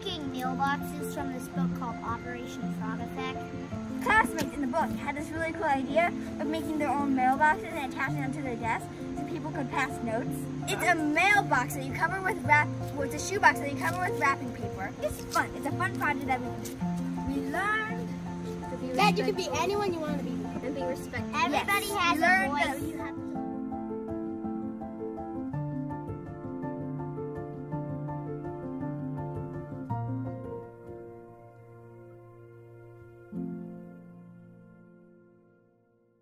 making mailboxes from this book called Operation Frog Effect. Classmates in the book had this really cool idea of making their own mailboxes and attaching them to their desk so people could pass notes. It's a mailbox that you cover with it's a shoebox that you cover with wrapping paper. It's fun. It's a fun project that we learned that you can be anyone you want to be and be respectful. Everybody has a voice.